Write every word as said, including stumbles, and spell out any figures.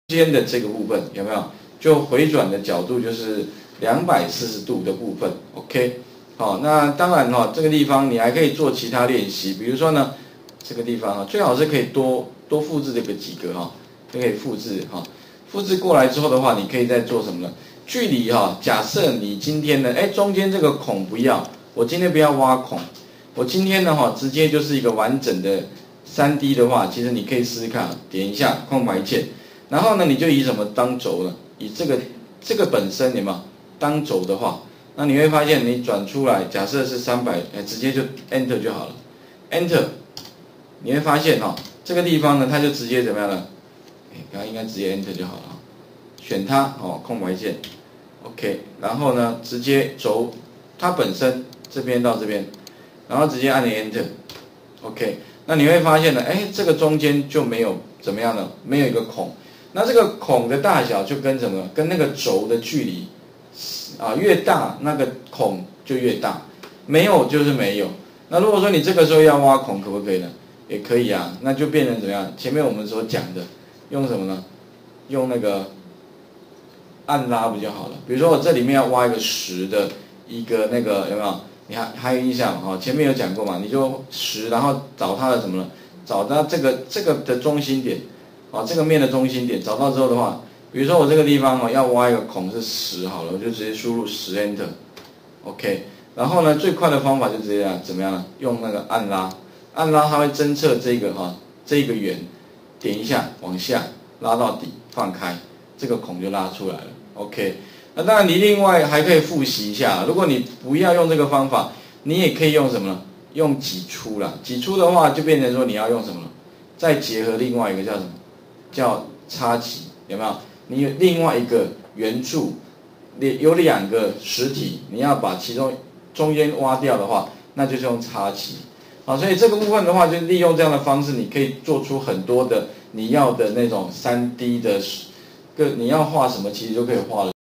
间的这个部分有没有？就回转的角度就是两百四十度的部分 ，OK。好，那当然哈、哦，这个地方你还可以做其他练习，比如说呢，这个地方啊，最好是可以多多复制这个几个哈，就可以复制哈。复制过来之后的话，你可以再做什么呢？距离哈，假设你今天呢，哎，中间这个孔不要，我今天不要挖孔，我今天呢哈，直接就是一个完整的 三 D 的话，其实你可以试试看，点一下空白键。然后呢，你就以什么当轴呢？以这个这个本身有没有当轴的话，那你会发现你转出来，假设是三百，哎，直接就 Enter 就好了 ，Enter， 你会发现哈、哦，这个地方呢，它就直接怎么样呢？哎，刚刚应该直接 Enter 就好了，选它哦，空白键 ，OK， 然后呢，直接轴它本身这边到这边，然后直接按 Enter，OK， 那你会发现呢，哎，这个中间就没有怎么样呢？没有一个孔。那这个孔的大小就跟什么？跟那个轴的距离啊越大，那个孔就越大，没有就是没有。那如果说你这个时候要挖孔，可不可以呢？也可以啊，那就变成怎么样？前面我们所讲的，用什么呢？用那个按拉不就好了？比如说我这里面要挖一个十的一个那个有没有？你还还有印象哈？前面有讲过嘛？你就十，然后找它的什么呢？找到这个这个的中心点。啊，这个面的中心点找到之后的话，比如说我这个地方哦要挖一个孔是十好了，我就直接输入十 Enter，OK。然后呢，最快的方法就直接啊怎么样呢？用那个按拉，按拉它会侦测这个哈这个圆，点一下往下拉到底，放开，这个孔就拉出来了 ，OK。那当然你另外还可以复习一下，如果你不要用这个方法，你也可以用什么呢？用挤出啦，挤出的话就变成说你要用什么了？再结合另外一个叫什么？叫插旗，有没有？你有另外一个圆柱，有两个实体，你要把其中中间挖掉的话，那就是用插旗。好，所以这个部分的话，就利用这样的方式，你可以做出很多的你要的那种 三 D 的，个你要画什么，其实就可以画了。